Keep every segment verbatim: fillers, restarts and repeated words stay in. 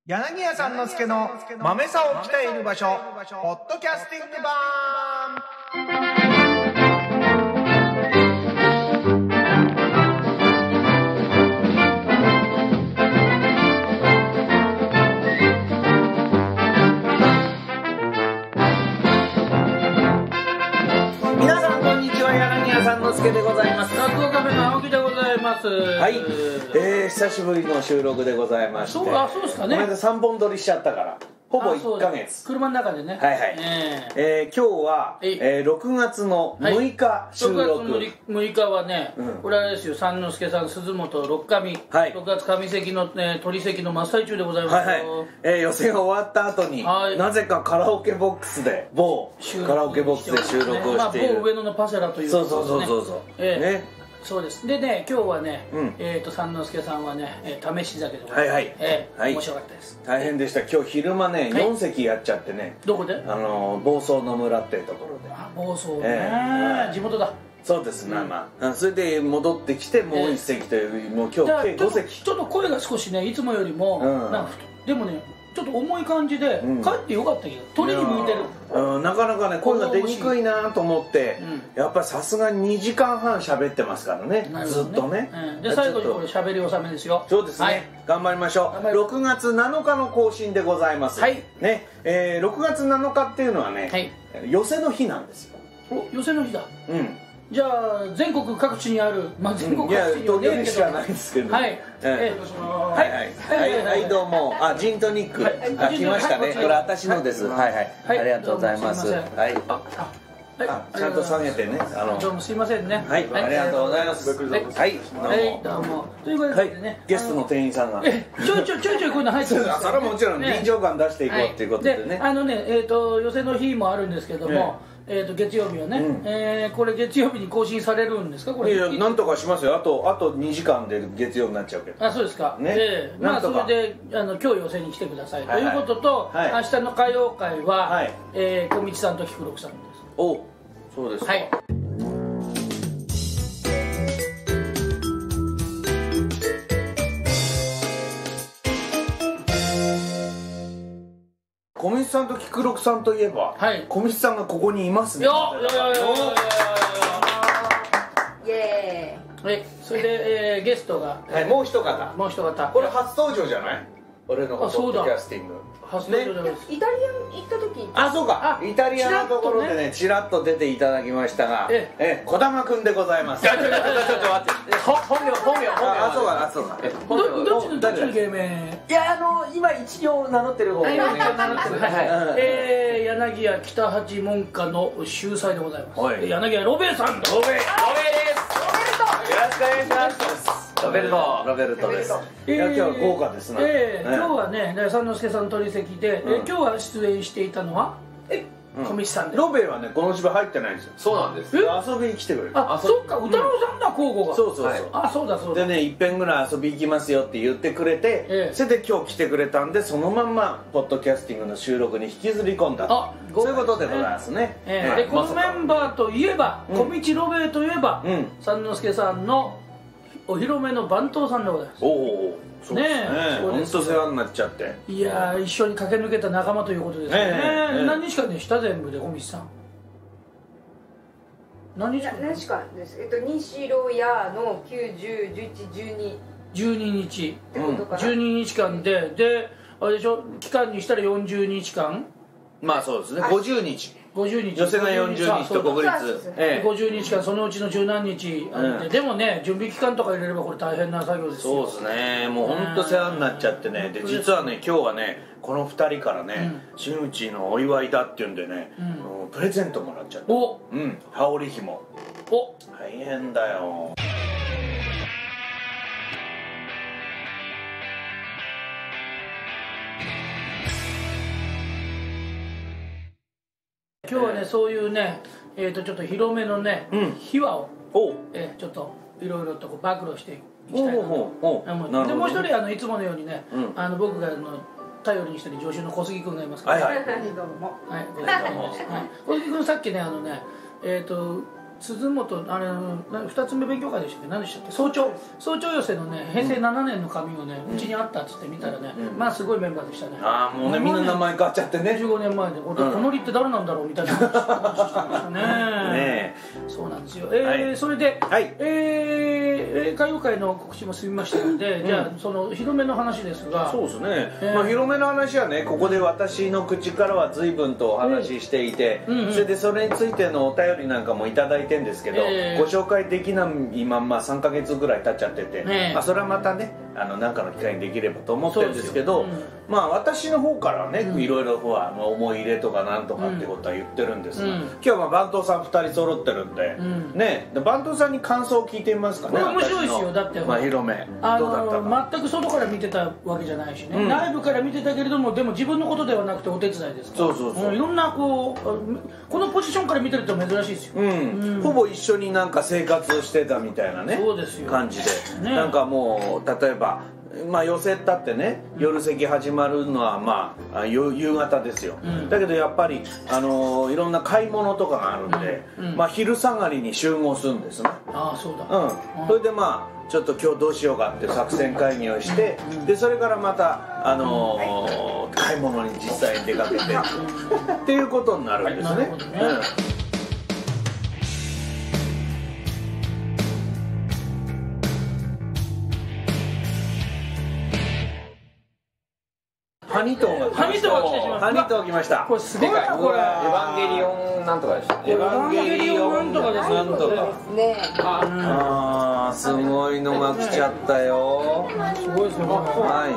柳家さんの助の豆さを鍛える場所、ポッドキャスティング版。皆さんこんにちは、柳家さんの助でございます。 落語カフェの青木でございます。 はい、えー、久しぶりの収録でございまして、 そうあそうですかね。 この間さんぼん撮りしちゃったからほぼいっかげつ。 車の中でね。 はいはい。えーえー、今日は、えー、ろくがつのむいか収録。 ろくがつむいかはね、うん、これはですよ、三之助さん、鈴本六上、はい、ろくがつ上関の、ね、取席の真っ最中でございますよ。はいはい、 えー、予選が終わった後に、はい、なぜかカラオケボックスで某カラオケボックスで収録をしている、 ね、まあ、某上野のパセラという、 そうそうそうそうそう、 えー、ね。そうです。でね、今日はね、うん、えっと三之助さんはね、えー、試し酒でございます。はいはい。えーはい、面白かったです。 大変でした。今日昼間ね、はい、よんせきやっちゃってね。 どこで？ あの房総の村っていうところで。 あ、房総ね、えー、地元だ。 そうですね、うん、まあそれで戻ってきてもう一席という、えー、もう今日計ごせき。 ちょっと声が少しね、いつもよりも、うん、なんかでもね、ちょっと重い感じで、うん、帰ってよかったけど鳥に向いてる、 うん、なかなかね声が出にくいなと思って、うん、やっぱりさすがににじかんはん喋ってますからね、ねずっとね、 うん、で最後にこれ喋り納めですよ。 そうですね、はい、頑張りましょう。ろくがつなのかの更新でございます。はい、ね、えー、ろくがつなのかっていうのはね、はい、寄席の日なんですよ。 お、寄席の日だ。 うん、 じゃあ全国各地にある、まあ、全国各地にはねえけど、東京にしかないですけど、はい、はいはいはい、どうも、あ、ジントニック、あ、来ましたね。これ私のです。はいはい、ありがとうございます。はい、ちゃんと下げてね、あの、 どうもすいませんね。 はい、ありがとうございます。はい、 どうも。ということでね、 ゲストの店員さんがちょいちょいちょいちょいこういうの入ってるんです。 それはもちろん臨場感出していこうっていうことでね。 あのね、えっと寄席の日もあるんですけども。えーと月曜日はね、うん、えー、これ月曜日に更新されるんですかこれ。 いや、なんとかしますよ。あとあとにじかんで月曜になっちゃうけど。 あ、そうですか。ね、えー、まあそれであの今日寄席に来てください、はいはい、ということと、はい、明日の歌謡会は、はい、えー、小道さんと菊六さんです。 お、そうですか。はい。小道さんと菊六さんといえば、はい、小道さんがここにいますね。よっ、よよよよよよ。 イエーイ。はい、それで、えー、ゲストが、 はい、もう一方。 もう一方。 これ初登場じゃない？俺のポッドキャスティング。 初登場です。 イタリアン行った時。 あ、そうか。イタリアのところでね、ちらっと出ていただきましたが、ええ、児玉くんでございます。ちょっとちょっと待って。 本名本名本名。 あ、そうか、あ、そうか。 どっちのどっちの芸名？ いや、あの今一応名乗ってる方。 今名乗ってる。はい。ええ、柳家北八門下の秀才でございます。柳家ロベさん。ロベ。ロベです。ロベルト。よろしくお願いします。 ロベルト、 ロベルトです。いや、今日は豪華ですね。 ええ、今日はね、三之助さん取席で、今日は出演していたのは、え、小道さんで。 ロベはね、この芝入ってないんですよ。 そうなんです。 遊びに来てくれる。 あ、そっか、歌郎さんだ、交互が。 そうそうそう。 あ、そうだそうだ。 でね、いっぺんぐらい遊び行きますよって言ってくれて、それで今日来てくれたんで、そのまんまポッドキャスティングの収録に引きずり込んだ。あ、そういうことでございますね。 で、このメンバーといえば、小道ロベといえば、三之助さんのお披露目の番頭さんでございます。おお、そうですね。本当世話になっちゃって。いや、一緒に駆け抜けた仲間ということですね。何日間でした全部で小道さん。何日間？ 何日間です。えっと西ロヤのきゅう、じゅう、じゅういち、じゅうに。 じゅうににち。じゅうににちかんで、で、あれでしょ、期間にしたらよんじゅうにちかん。 まあそうですね。ごじゅうにち。 ごじゅうにち。 寄席がよんじゅうにちと国立。 ごじゅうにちかん、そのうちの十何日あって、でもね、準備期間とか入れればこれ大変な作業ですよ。 そうですね。もう本当世話になっちゃってね。で、実はね、今日はね、このふたりからね、真打ちのお祝いだっていうんでね、プレゼントもらっちゃった。お、うん、羽織紐。お、大変だよ。 今日はね、そういうね、えーとちょっと広めのね、秘話を、えちょっといろいろとこう暴露していきたいなと思って。でもう一人、あのいつものようにね、あの僕があの頼りにしてる助手の小杉君がいますから。はいはい。どうも。はい、小杉君さっきね、あのね、えっと鈴本あれふたつめ勉強会でしたっけ何でしたっけ早朝早朝寄せのね平成ななねんの紙をねうちにあったっつって見たらねまあすごいメンバーでしたね。 ああもうねみんな名前変わっちゃってねじゅうごねんまえでこのりって誰なんだろうみたいな話してましたね。ねそうなんですよ。えそれでえ歌謡界の告知も済みましたのでじゃあその広めの話ですがそうですねまあ広めの話はねここで私の口からは随分とお話ししていてそれでそれについてのお便りなんかもいただいてんですけどご紹介できないまんまさんかげつぐらい経っちゃっててまあそれはまたねあの何かの機会にできればと思ってるんですけどまあ私の方からねいろいろ思い入れとかなんとかってことは言ってるんですが今日は番頭さんふたり揃ってるんでね番頭さんに感想を聞いてみますかね。 これ面白いですよだってまあ広めどうだったか全く外から見てたわけじゃないしね内部から見てたけれどもでも自分のことではなくてお手伝いですからそうそうそういろんなこうこのポジションから見てると珍しいですよほぼ一緒になんか生活してたみたいなね感じでなんかもう例えばまあ寄席だってね夜席始まるのはまあ夕方ですよ、うん、だけどやっぱり、あのー、いろんな買い物とかがあるんで、うんうん、まあ昼下がりに集合するんですね。 ああそうだ、 うん、それでまあちょっと今日どうしようかって作戦会議をしてでそれからまた、あのー、買い物に実際に出かけてっていうことになるんですね。なるほどね、うんハニトーがハニトーが来てしまった。 ハニトー来ました。 これすごいなこれ。エヴァンゲリオンなんとかでした。 エヴァンゲリオンなんとかですなんとか。 ね。 ああすごいのが来ちゃったよ。 すごいですね。 はい。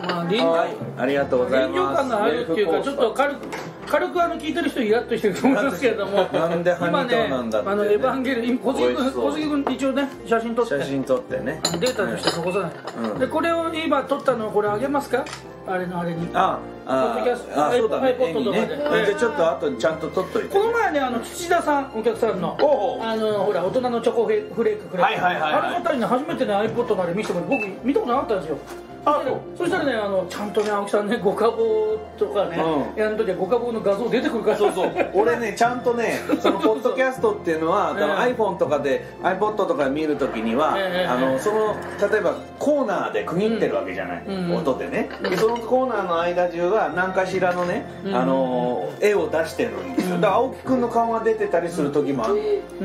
まあ臨場ありがとうございます。臨場感があるっていうかちょっと軽く軽くあの聞いてる人イラッとしてると思いますけれども。 なんでハニトーなんだって。 あのエヴァンゲリオン小杉君小杉君一応ね写真撮って写真撮ってね。 データとして残さない。でこれを今撮ったのをこれあげますか？あれのあれにあああそうだね絵にねじゃあちょっと後にちゃんと撮っといてこの前ねあの土田さんお客さんのあのほら大人のチョコフレークくれってあの方にね初めてね iPod のあれ見せてもらって僕見たことなかったんですよ。あそしたらねあのちゃんとね青木さんねご家宝とかね、うん、やるときはご家宝の画像出てくるからそうそう俺ねちゃんとねそのポッドキャストっていうのはえー、iPhone とかで iPod とか見るときには、えー、あのその例えばコーナーで区切ってるわけじゃない、うん、音でね、うん、でそのコーナーの間中は何かしらのね、うん、あの絵を出してるんですよ。だから青木くんの顔が出てたりする時もある、うん、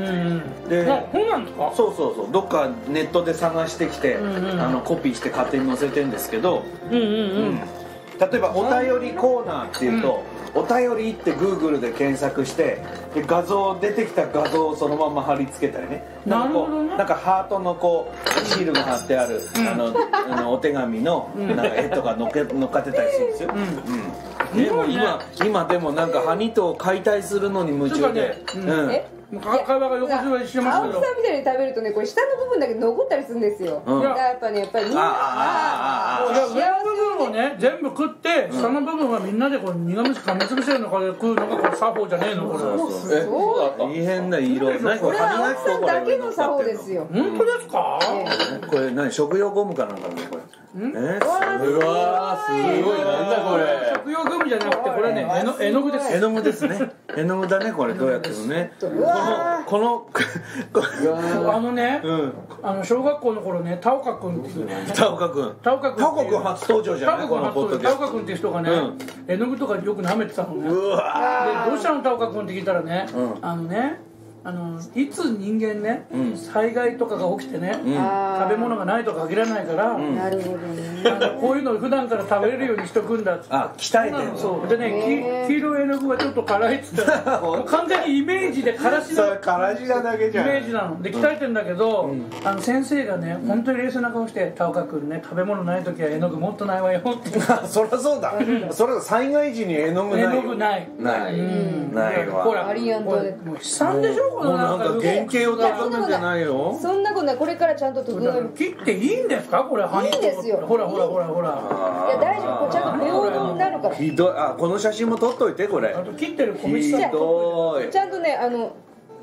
でそうなんですか。 そうそうそうどっかネットで探してきて、うんうん、あのコピーして勝手に載せてるんですけど、うんうんうん、例えばお便りコーナーっていうと、うん、お便りって Google で検索してで画像出てきた画像をそのまま貼り付けたりねなんかこうなんかハートのこうシールが貼ってある、うん、あのあのお手紙のなんか絵とか乗っけ乗っかってたりするんですよ、うんうん、でも今今でもなんかハニトを解体するのに夢中で、うんえ会話が横滑りしてますけど青木さんみたいに食べるとねこれ下の部分だけ残ったりするんですよ、うん、だからやっぱねやっぱりみんなが上の部分をね全部食って下の部分はみんなでこう苦虫かみつぶせるのかで食うのがこれ作法じゃねえのこれそうだった大変な色何これこれは青木さんだけの作法ですよ。 本当ですか、 えー、これ何食用ゴムかなんかなこれえー、 すごいすごいなんだこれ食用ゴムじゃなくてこれね絵の絵の具です絵の具ですね絵の具だねこれどうやってもねこのこのあのね、うん、あの小学校の頃ね田岡君っていうね田岡君田岡君田岡君初登場じゃないこのポッドキャスト田岡君っていう人がね、うん、絵の具とかよく舐めてたのね。うわでどうしたの田岡君って聞いたらね、うん、あのねあのいつ人間ね、うん、災害とかが起きてね、うん、食べ物がないとか限らないから、うん、 なるほどねあのこういうのを普段から食べれるようにしとくんだって。 あ鍛えてるのそうでね黄色い絵の具はちょっと辛いっつって完全にイメージでからしのからしなだけじゃんイメージなので鍛えてんだけど、うん、あの先生がね本当に冷静な顔して「田岡君ね食べ物ない時は絵の具もっとないわよ」ってそりゃそうだそれは災害時に絵の具ない絵の具ないない、うん、ないわほらアリアントでもう悲惨でしょこのなんか原型を高めてないよ。 そんなことないこれからちゃんと整える。 切っていいんですかこれ。いいんですよ。 ほらほらほらほら。 いや大丈夫これちゃんと平等になるから。 ひどいあこの写真も撮っといてこれ。 あと切ってる小道ひどい。 ちゃんとねあの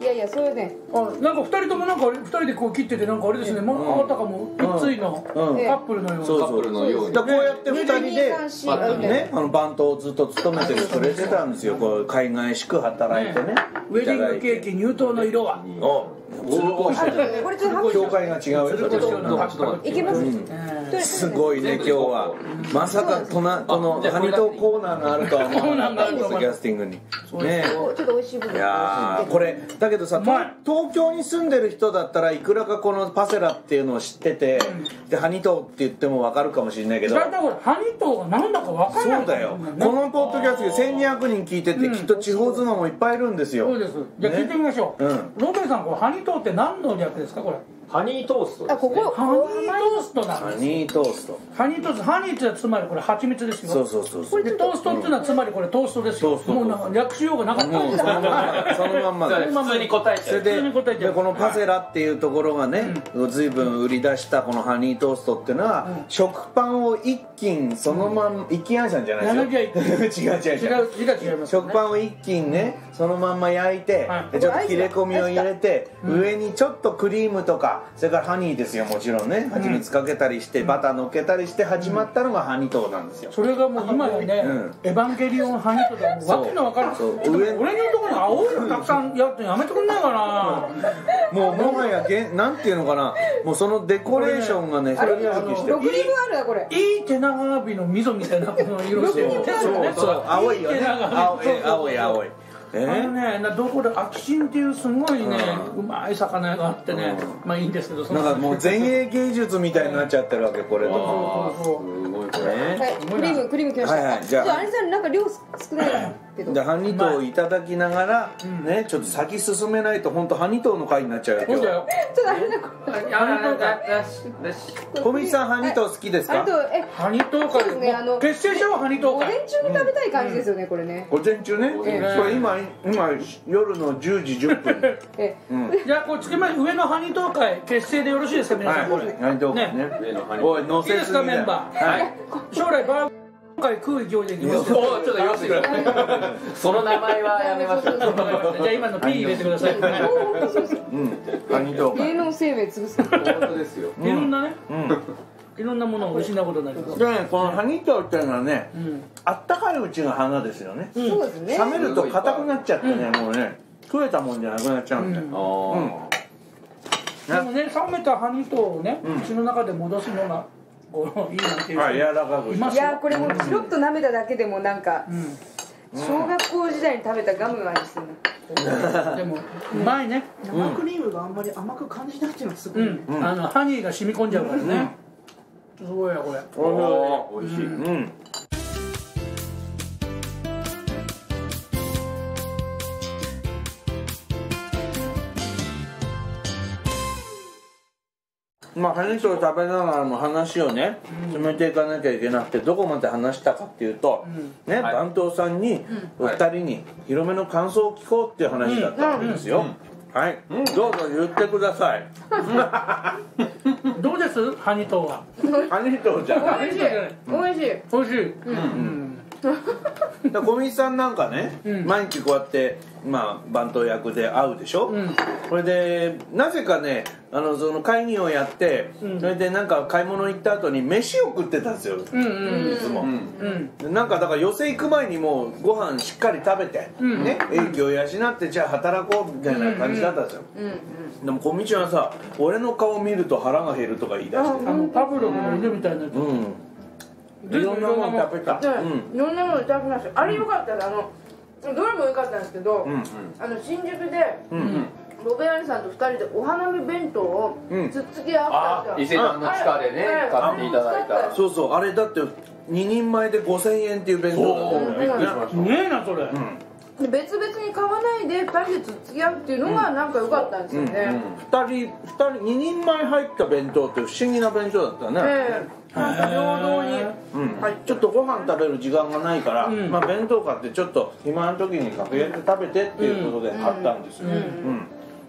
いやいやそれね、 あなんかふたりともなんかふたりでこう切っててなんかあれですね、まあたかも一対のカップルのような、 カップルのように、こうやってふたりでね、あの番頭をずっと務めてくれてたんですよ。こう海外しく働いてね。 ウェディングケーキ入刀の色は。 これちょっと教会が違うよ。 いけます。 すごいね今日は。まさかこのこのハニトーコーナーがあるとは思わなかったですキャスティングに。ね。 ちょっと美味しい部分。 いやこれだけどさ、東京に住んでる人だったらいくらかこのパセラっていうのを知ってて、でハニトーって言ってもわかるかもしれないけど。 だからハニトーがなんだかわからない。 そうだよ。このポッドキャストでせんにひゃくにん聞いててきっと地方妻もいっぱいいるんですよ。 そうです。じゃあ聞いてみましょう。ロベさんこれハニトーって何の略ですかこれ？ ハニートーストですね。 あここハニートーストなんです。 ハニートースト。 ハニートースト、ハニーってつまりこれ蜂蜜ですよ。 そうそうそうそう。 でトーストっていうのはつまりこれトーストですよ。もうなんか略しようがなかった。 もうそのままそのまんまで。 普通に答えて。 それででこのパセラっていうところがね、随分売り出したこのハニートーストっていうのは食パンを一斤そのまん一斤あんさんじゃないですよ。違う違う違う。 違う違う違います。 食パンを一斤ねそのまんま焼いてちょっと切れ込みを入れて上にちょっとクリームとかそれからハニーですよもちろんね蜂蜜かけたりしてバターのっけたりして始まったのがハニトーなんですよ。 それがもう今やねエヴァンゲリオンハニトーでわけのわからない。俺のところに青いのたくさんやってやめてくんないかな。 もうもはやげなんていうのかなもうそのデコレーションがね一人歩きしてる。 ろくにんぶんあるなこれ。 いい手長アワビの溝みたいなこの色してる。 そうそう青いよね青い青い。 あのね、どこで秋新っていうすごいね、うまい魚があってね、まあいいんですけど、 なんかもう前衛芸術みたいになっちゃってるわけこれと。 そうそうすごいこれ。 はい、クリームクリームきました。はいはい、じゃああれさんなんか量少ないけど。 でハニトーをいただきながらね、ちょっと先進めないと本当ハニトーの回になっちゃうよ。 そうだよ。 ちょっとあれだこれ。 ハニトーか。 小道さんハニトー好きですか？ ハニトーかですね。あの結成者はハニトーか。 午前中に食べたい感じですよねこれね。 午前中ね。これ今今夜のじゅうじじゅっぷん。 じゃあこうつけま上のハニトー会結成でよろしいですか皆さんこれ。 ハニトー会ね。おい乗せすぎだ。 いいですかメンバー。はい。将来バー回食う勢いでいきます。 ちょっと言わせてください。その名前はやめましょう。 じゃあ今の P 入れてください。うん。 ハニトー会。 芸能生命潰す。 本当ですよ。 いろんなね。いろんなものを失うことになります。 でね、このハニトーっていうのはね、あったかいうちが花ですよね。 そうですね。 冷めると硬くなっちゃってね、もうね、食えたもんじゃなくなっちゃうんで。 でもね、冷めたハニトーをね、口の中で戻すのがこういいなんていう。 はい、柔らかく。 いやこれもうチロッと舐めただけでもなんか小学校時代に食べたガムの味するな。でもうまいね。 生クリームがあんまり甘く感じないっていうのはすごい。 あのハニーが染み込んじゃうからね。すごいやこれ。 おいしい。 うん。まあハニトー食べながらの話をね進めていかなきゃいけなくてどこまで話したかっていうとね番頭さんにお二人に広めの感想を聞こうっていう話だったんですよ。はい、どうぞ言ってください。 どうですハニトーは？ ハニトーじゃない。 美味しい美味しい美味しい。 うん小道さんなんかね、毎日こうやってまあ番頭役で会うでしょ。これでなぜかねあのその会議をやってそれでなんか買い物行った後に飯を食ってたんですよ。いつも。なんかだから寄席行く前にもうご飯しっかり食べてね英気を養ってじゃあ働こうみたいな感じだったんですよ。でも小道はさ俺の顔見ると腹が減るとか言い出して。 あのパブロフの犬みたいな。 いろんなもの食べた。 いろんなものいただきました。あれ良かったらあのどれも良かったんですけど、あの新宿でロベアリさんとふたりでお花見弁当をつっつき合ったんですよ。 伊勢丹の地下でね買っていただいた。 そうそうあれだってににんまえでごせんえんっていう弁当だったの。 びっくりしました。すげえなそれ。 別々に買わないでふたりでつっつき合うっていうのがなんか良かったんですよね。 ふたりふたりににんまえ入った弁当って不思議な弁当だったね。 なんか平等に、 ちょっとご飯食べる時間がないから、まあ弁当買ってちょっと暇な時にかけて食べてっていうことで買ったんですよ。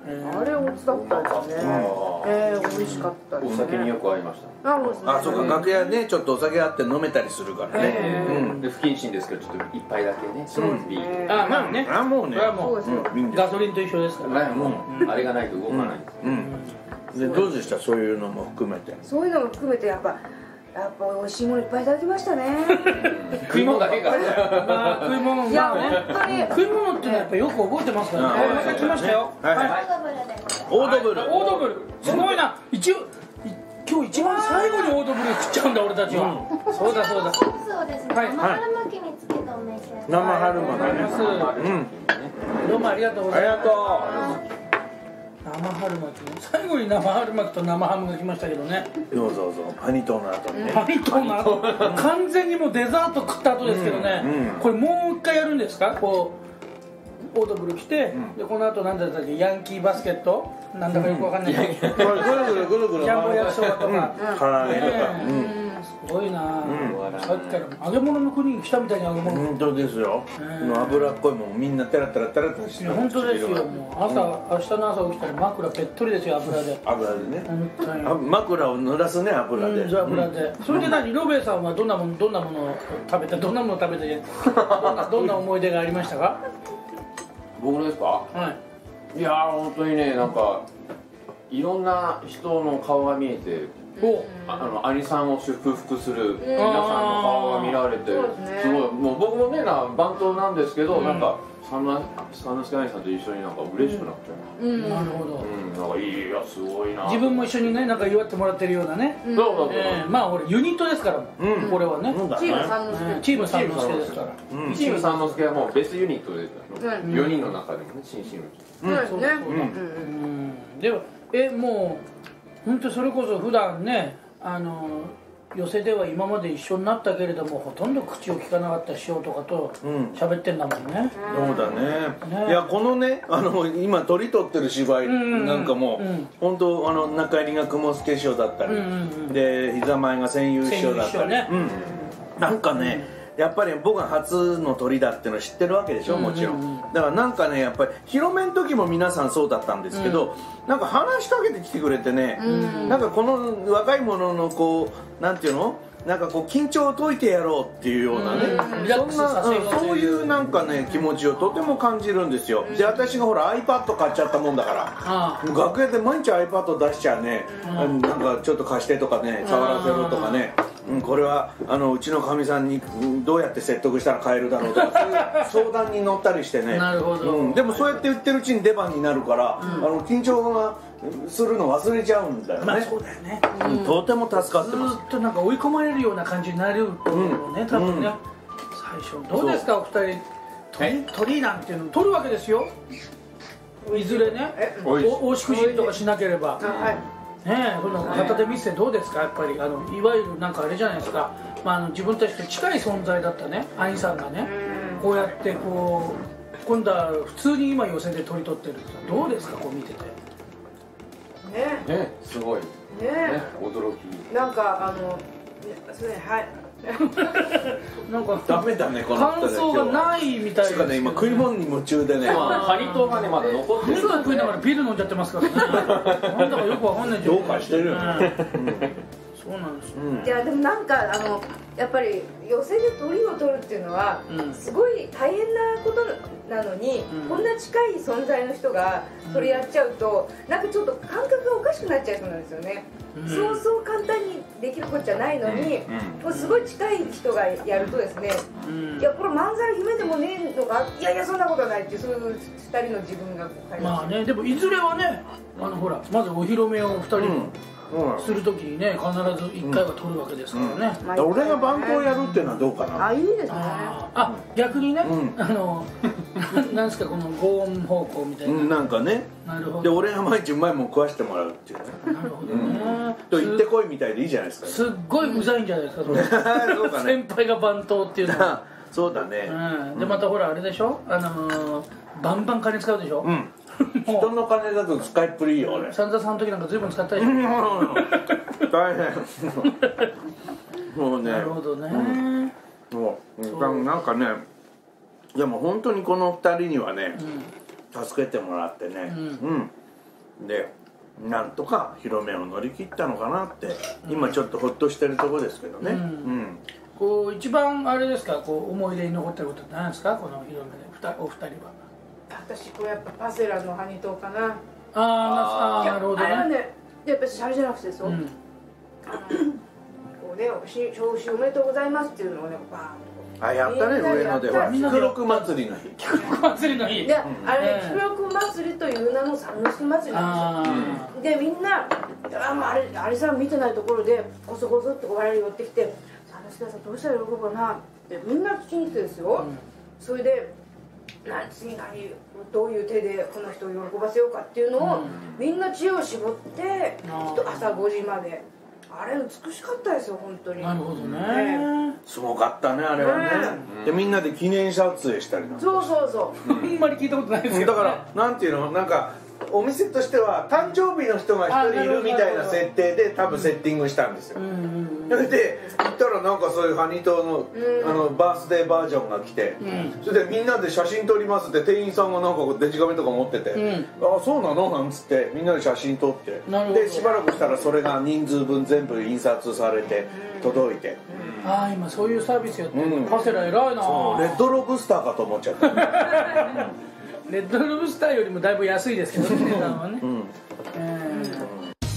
あれおつだったですね。えー、美味しかったですね。 お酒によく合いました。 あ、そうか、楽屋ねちょっとお酒あって飲めたりするからね。 で不謹慎ですけどちょっと一杯だけね。そうビール。 あ、まあね。 あ、もうね。 もうガソリンと一緒ですから。 もうあれがないと動かない。 でどうでした、そういうのも含めて。 そういうのも含めてやっぱ。やっぱ美味しいものいっぱいいただきましたね。 食い物だけが。 まあ食い物、 いやまあね。 本当に食い物っていうのはやっぱよく覚えてますからね。また来ましたよ。 はい。オードブル。 オードブル。すごいな。一応今日一番最後にオードブル食っちゃうんだ俺たちは。そうだそうだ。 そうですね。生春巻きにつけてお召し上がり。 生春巻き。 うん。どうもありがとうございます。 ありがとう。 生春巻き、最後に生春巻きと生ハムが来ましたけどね。 そうそうそう、パニトーの後にね。 パニトーの後、完全にもうデザート食った後ですけどね。これもう一回やるんですか？こうオードブル来て、でこの後なんだったっけ、ヤンキーバスケット、なんだかよくわかんないけど。 ぐるぐるぐるぐる。 ジャンボ焼きそばとか。 唐揚げとか。 すごいな。さっきから揚げ物の国に来たみたいに揚げ物。 本当ですよ。脂っこいもんみんなテラテラテラテラして。 本当ですよ。もう朝明日の朝起きたら枕ぺっとりですよ、油で。 油でね。枕を濡らすね、油で。 油で。それで何、ロベさんはどんなものどんなものを食べた、どんなものを食べて、どんな思い出がありましたか？ 僕ですか？はい。いやー本当にね、なんかいろんな人の顔が見えて。あの兄さんを祝福する皆さんの顔が見られて、すごいもう僕もねな番頭なんですけど、なんか三之助兄さんと一緒になんか嬉しくなっちゃう。 なるほど。 なんかいやすごいな。 自分も一緒にねなんか祝ってもらってるようなね。 そうそうそう。 まあ俺ユニットですからも。これはね。 チーム三之助。 チーム三之助ですから。 チーム三之助はもうベースユニットでよにんの中でもね新進そうですね。 でもえもう。本当それこそ普段ねあの寄席では今まで一緒になったけれどもほとんど口を聞かなかった師匠とかと喋ってんだもんね。 そうだね。いやこのねあの今取り取ってる芝居なんかも本当あの中入が雲助師匠だったりで膝前が千優師匠だったり、なんかね。やっぱり僕が初の鳥だっていうの知ってるわけでしょ、もちろん。だからなんかねやっぱり広めの時も皆さんそうだったんですけど、うん、なんか話しかけてきてくれてね、うん、なんかこの若い者のこうなんていうのなんかこう緊張を解いてやろうっていうようなね、うん、そんな、うん、そういうなんかね気持ちをとても感じるんですよ。で私がほら iPad 買っちゃったもんだから、ああ楽屋で毎日 iPad 出しちゃうね、うん、なんかちょっと貸してとかね触らせろとかね、うん、これはあのうちのかみさんにどうやって説得したら買えるだろうとかそういう相談に乗ったりしてね。 なるほど、 うん、でもそうやって言ってるうちに出番になるから、うん、あの緊張がするの忘れちゃうんだよね。 まあそうだよね、 うん、とても助かってます。 ずっとなんか追い込まれるような感じになると思うね、うん、多分ね、うん、最初どうですかお二人鳥鳥なんていうの取るわけですよいずれね大しくじとかしなければ。ねえ、この片手見せてどうですかやっぱりあのいわゆるなんかあれじゃないですか、まあ、あの自分たちと近い存在だったね兄さんがねこうやってこう今度は普通に今寄せで取り取ってるってどうですかこう見ててねねすごいね驚きなんかあのそれはいなんかダメだねこの感想がないみたいですね。今食い物に夢中でねハニトーがねまだ残ってる。 肉が食いながらビール飲んじゃってますからねなんだかよくわかんないどうかしてるよねそうなんですよ。 いやでもなんかあのやっぱり寄せで鳥を取るっていうのはすごい大変なことなのに、うん、こんな近い存在の人がそれやっちゃうと、うん、なんかちょっと感覚がおかしくなっちゃいそうなんですよね、うん、そうそう簡単にできることじゃないのに、うん、もうすごい近い人がやるとですね、うん、いやこれ漫才夢でもねえのかいやいやそんなことないっていうそういうふたりの自分がまあねでもいずれはねあのほらまずお披露目をふたりの、うんするときにね必ずいっかいは取るわけですからね、 うんうん、俺が番号やるっていうのはどうかな。 あいいですね。 あ逆にね、うん、あのなんですかこのご音方向みたいな、 うん、なんかねなるほどで俺が毎日うまいもん食わしてもらうっていうねなるほどね、 と言ってこいみたいでいいじゃないですか。 すっごいうざいんじゃないですかそれそうか、ね、先輩が番頭っていうのはそうだね、 うん、でまたほらあれでしょあのー、バンバン金使うでしょ、うん人の金だと使いっぷりいいよ俺。 サンザさんの時なんか随分使ったでしょ大変もうねなるほどね、 うん、もうなんかねいやもう本当にこのふたりにはね、うん、助けてもらってね、うん、うん、 でなんとか広めを乗り切ったのかなって今ちょっとほっとしてるところですけどね。うん、うん、 こう一番あれですか、こう思い出に残ってることって何ですか、この広めでお二人は。 私これやっぱパセラのハニトーかな。ああ、なるほどね。 あれはね、やっぱりシャレじゃなくてですよ、うん、こうね、表紙おめでとうございますっていうのをね、バーンと。 あ、やったね、上野では菊六祭りの日。 菊六祭りの日で、あれ菊六祭りという名の三之助祭りなんですよ。で、みんなあ、もうあれ、あれさん見てないところでこそこそって我々寄ってきて、三之助さんどうしたら喜ぶかなってみんな聞きに来てですよ、うん、それで何次何どういう手でこの人を喜ばせようかっていうのを、うん、みんな知恵を絞って朝ごじまで。あれ美しかったですよ、本当に。 なるほどね。 すごかったね、あれはね。で、みんなで記念撮影したりなんか。 そうそうそう。 あんまり聞いたことないですけど。 だから、なんていうの、なんか。お店としては誕生日の人が一人いるみたいな設定で多分セッティングしたんですよ。それで行ったらなんかそういうハニトーのあのバースデーバージョンが来て、それでみんなで写真撮りますって店員さんがなんかデジカメとか持ってて、ああそうなのなんつってみんなで写真撮って、でしばらくしたらそれが人数分全部印刷されて届いて。 ああ、今そういうサービスやってる。パセラ偉いな。 レッドロブスターかと思っちゃった。 レッドロブスターよりもだいぶ安いですけどね、値段はね。うん、えー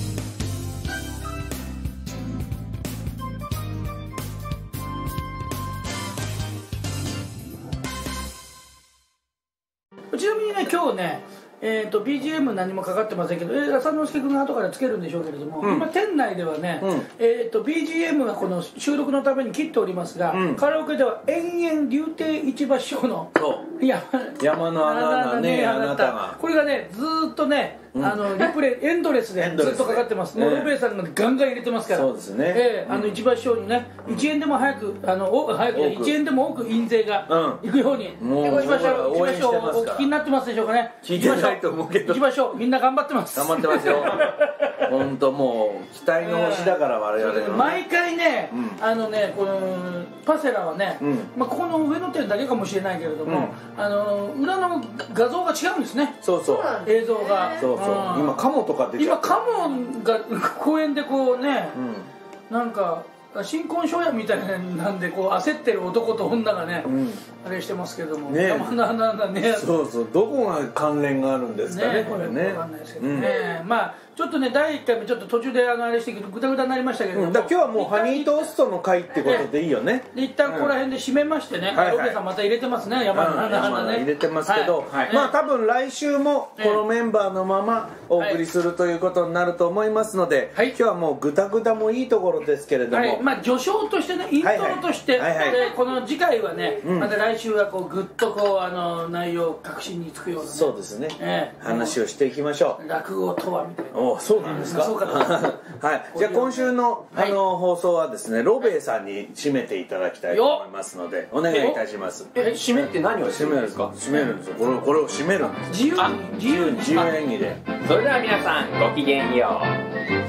ちなみにね、今日ね、えー、と ビージーエム 何もかかってませんけど、えー、浅之助君が後からつけるんでしょうけれども、うん、今店内ではね、うん、えー、と ビージーエム がこの収録のために切っておりますが、うん、カラオケでは延々柳亭市場師匠の山, 山の穴がね、あなたがこれがねずーっとね、あのリプレイエンドレスでずっとかかってます。モロベイさんがガンガン入れてますから。 そうですね。 えー、あの市場師匠にね、いちえんでも早くあのお早くいちえんでも多く印税がいくように、市場師匠お聞きになってますでしょうかね。 聞いてないと思うけど。 市場師匠みんな頑張ってます。 頑張ってますよ。本当もう期待の星だから我々の。 毎回ね、あのねこのパセラはね、まあここの上の店だけかもしれないけれども、あの裏の画像が違うんですね。 そうそう。 映像が。 そうそう。今カモとか出ちゃって今カモが公園でこうね、うん、なんか新婚初夜みたいなんでこう焦ってる男と女がね、うん、あれしてますけどもね、山の穴がね、 そうそう、どこが関連があるんですかね、これね。 分かんないですけどね、うん、まあちょっとねだいいっかいめちょっと途中であのあれしてけどグダグダになりましたけども、 うん、だ今日はもうハニートーストの回ってことでいいよね。 で一旦ここら辺で締めましてね、ロケさんまた入れてますね、山の穴ね、 入れてますけど、はい、まあ多分来週もこのメンバーのままお送りするということになると思いますので、はい、今日はもうグダグダもいいところですけれども、はい、 まあ序章としてね、イントロとして、はいはい、でこの次回はね、うん、また来週はこうグッとこうあの内容確信につくような、ね、 そうですね、えー、話をしていきましょう。落語とはみたいな。 お、そうなんですか。そうかはい、じゃあ今週の、あの、はい、放送はですね、ロベイさんに締めていただきたいと思いますのでお願いいたします。 え、締めって何を締めるんですか。 締めるんですよ。これこれを締めるんです。 自由に自由に自由演技で。 それでは皆さんごきげんよう。